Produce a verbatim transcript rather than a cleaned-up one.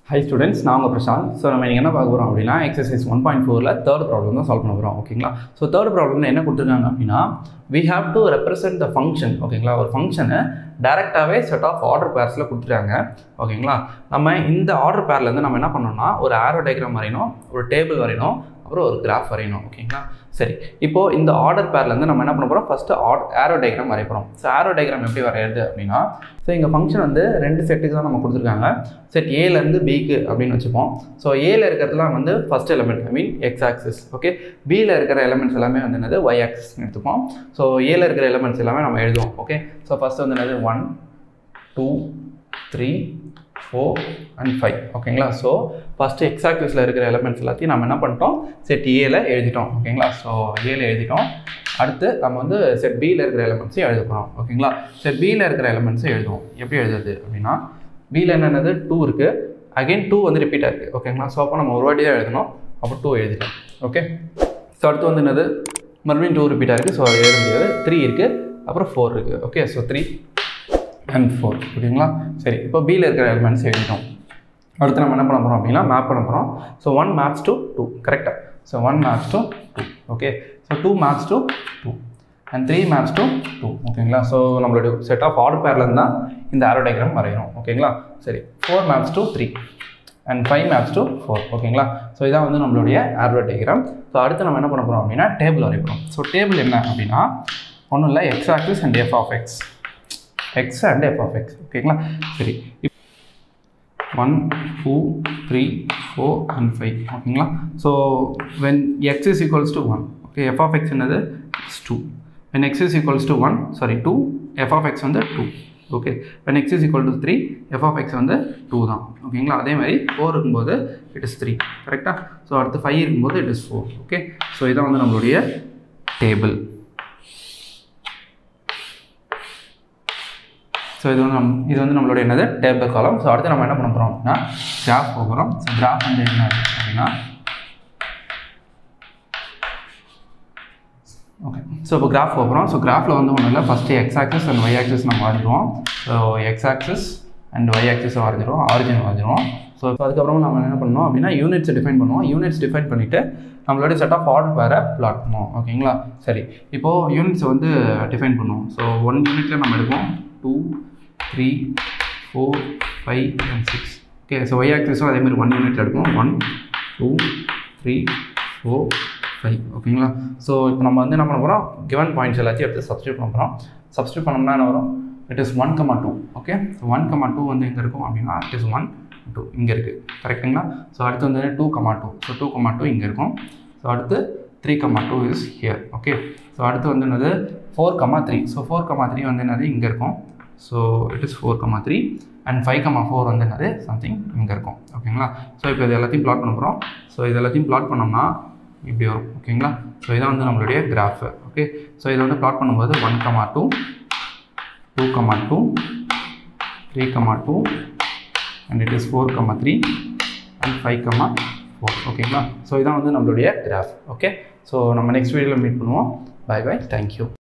Hi students, நான் உங்க Prashanth. So நம்ம இன்றைக்கி என்ன பார்க்க போகிறோம் அப்படின்னா எக்ஸசைஸ் ஒன் பாயிண்ட் ஃபோரில் தேர்ட் ப்ராப்ளம் தான் சால்வ் பண்ண போகிறோம். ஓகேங்களா? ஸோ தேர்ட் ப்ராப்ளம்ல என்ன கொடுத்துருக்காங்க அப்படின்னா we have to represent the function. ஓகேங்களா? ஒரு ஃபங்க்ஷனை டேரெக்டாகவே செட் ஆஃப் ஆர்டர் பேர்ஸில் கொடுத்துருக்காங்க. ஓகேங்களா? நம்ம இந்த ஆர்டர் பேர்லேருந்து நம்ம என்ன பண்ணோம்னா ஒரு ஆரோ டயக்ராம் வரையணும், ஒரு டேபிள் வரையணும், அப்புறம் ஒரு கிராஃப் வரையணும். ஓகேங்களா? சரி, இப்போது இந்த ஆர்டர் பேர்லேருந்து நம்ம என்ன பண்ண போகிறோம், ஃபஸ்ட்டு ஆட் ஆரோ டயக்ராம் வரைய போகிறோம். ஸோ ஆரோ டயக்ராம் எப்படி வரையிறது அப்படின்னா, ஸோ இங்கே ஃபங்க்ஷன் வந்து ரெண்டு செட்டுக்கு தான் நம்ம கொடுத்துருக்காங்க. செட் ஏலேருந்து பிக்கு அப்படின்னு வச்சுப்போம். ஸோ ஏல இருக்கிறதுலாம் வந்து first element, I mean X axis. Okay, பியில் இருக்கிற எலிமெண்ட்ஸ் எல்லாமே வந்து என்னது ஒய் ஆக்சிஸ்ன்னு எடுத்துப்போம். ஸோ ஏல இருக்கிற எலிமெண்ட்ஸ் எல்லாமே நம்ம எழுதுவோம். ஓகே, ஸோ ஃபஸ்ட்டு வந்து என்னது one two three four and five. ஓகேங்களா? ஸோ ஃபஸ்ட்டு எக்ஸ் ஆக்சிஸில் இருக்கிற எலிமெண்ட்ஸ் எல்லாத்தையும் நம்ம என்ன பண்ணிட்டோம், செட் ஏல எழுதிட்டோம். ஓகேங்களா? ஸோ ஏல எழுதிட்டோம். அடுத்து நம்ம வந்து செட் பியில் இருக்கிற எலிமெண்ட்ஸையும் எழுத போகிறோம். ஓகேங்களா? செட் பியில் இருக்கிற எலிமெண்ட்ஸை எழுதுவோம். எப்படி எழுதுறது அப்படின்னா, பியில் என்னென்னது டூ இருக்குது, அகெயின் டூ வந்து ரிப்பீட்டாக இருக்குது. ஓகேங்களா? ஸோ அப்போ நம்ம ஒரு வாட்டி தான் எழுதணும், அப்போ டூ எழுதிட்டோம். ஓகே, ஸோ அடுத்து வந்து என்னது மறுபடியும் டூ ரிப்பீட்டாக இருக்குது, ஸோ அது எழுத முடியாது. த்ரீ இருக்குது, அப்புறம் ஃபோர் இருக்குது. Okay, so three and four. ஓகேங்களா? சரி, இப்போ பியில் இருக்கிற எலிமெண்ட்ஸ் எழுதிட்டோம். அடுத்து நம்ம என்ன பண்ண போகிறோம் அப்படின்னா மேப் பண்ண போகிறோம். So one maps to two, கரெக்டாக? So one maps to two. Okay, so two maps to two and three maps to two. ஓகேங்களா? ஸோ நம்மளுடைய செட் ஆஃப் ஆர்டர் பேர்லேருந்து தான் இந்த ஆரோ டயக்ராம் வரையணும். ஓகேங்களா? சரி, four maps to three and five maps to four. ஓகேங்களா? So இதான் வந்து நம்மளுடைய ஆரோ டயக்ராம். ஸோ அடுத்து நம்ம என்ன பண்ண போகிறோம் அப்படின்னா டேபிள் வரையணும். ஸோ டேபிள் என்ன அப்படின்னா ஒன்றும் இல்லை, X axis and F of X, X and F of X. ஓகேங்களா? சரி, one two three four and five. ஓகேங்களா? So when X is equals to one, okay, F of X என்னது is two. When X is equals to one, sorry two, F of X வந்து two. Okay, when X is equal to three, F of X வந்து two தான். ஓகேங்களா? அதே மாதிரி four இருக்கும்போது it is three, கரெக்டாக? So அடுத்து ஃபைவ் இருக்கும்போது it is four. Okay, so இதான் வந்து நம்மளுடைய டேபிள். ஸோ இது வந்து நம் இது வந்து நம்மளுடைய என்னது டேபிள் காலம். ஸோ அடுத்து நம்ம என்ன பண்ண போகிறோம் அப்படின்னா கிராஃப் போகிறோம். ஸோ கிராஃப் வந்து என்ன அப்படின்னா, ஓகே, ஸோ இப்போ கிராஃப் போகிறோம். ஸோ கிராஃபில் வந்து ஒன்றும் இல்லை, first X axis and Y axis நம்ம வரைஞ்சிடுவோம். So X axis and Y ஆக்சிஸை வரைஞ்சிடுவோம், ஆரிஜின் வரைஞ்சிடுவோம். ஸோ இப்போ அதுக்கப்புறம் நம்ம என்ன பண்ணணும் அப்படின்னா யூனிட்ஸை டிஃபைன் பண்ணுவோம். யூனிட்ஸ் டிஃபைன் பண்ணிவிட்டு நம்மளோட செட் ஆஃப் ஆர்டர் பேரை பிளாட் பண்ணுவோம். ஓகேங்களா? சரி, இப்போது யூனிட்ஸை வந்து டிஃபைன் பண்ணுவோம். ஸோ ஒன் யூனிட்டில் நம்ம எடுப்போம் two three four five and six. Okay, so Y ஆக்சிஸும் அதேமாதிரி ஒன் யூனிட்டில் எடுப்போம், one two three four five. ஓகேங்களா? ஸோ இப்போ நம்ம வந்து என்ன பண்ண போகிறோம், கிவன் பாயிண்ட்ஸ் எல்லாத்தையும் எடுத்து சப்ஸ்டியூட் பண்ண போகிறோம். சப்ஸ்டியூட் பண்ணோம்னா என்ன வரும், it is one comma two. Okay, so one comma two வந்து எங்கே இருக்கும் அப்படின்னா இட் இஸ் ஒன் டூ இங்கே இருக்குது, கரெக்டுங்களா? ஸோ அடுத்து வந்து two comma two, so two comma two இங்கே இருக்கும். ஸோ அடுத்து three comma two is here. Okay, so அடுத்து வந்து என்னது four comma three. So four comma three வந்து என்னது இங்கே இருக்கும். So it is four comma three and five comma four வந்து என்னது சம்திங் இங்கே இருக்கும். ஓகேங்களா? ஸோ இப்போ இது எல்லாத்தையும் பிளாட் பண்ண போகிறோம். ஸோ இது எல்லாத்தையும் பிளாட் பண்ணோம்னா இப்படி வரும். ஓகேங்களா? ஸோ இதான் வந்து நம்மளுடைய கிராஃபு. ஓகே, ஸோ இதை வந்து பிளாட் பண்ணும்போது one comma two, two comma two, three comma two and it is four comma three and five comma four. ஓகேங்களா? ஸோ இதான் வந்து நம்மளுடைய கிராஃப். ஓகே, ஸோ நம்ம நெக்ஸ்ட் வீடியோவில் மீட் பண்ணுவோம். Bye bye, thank you.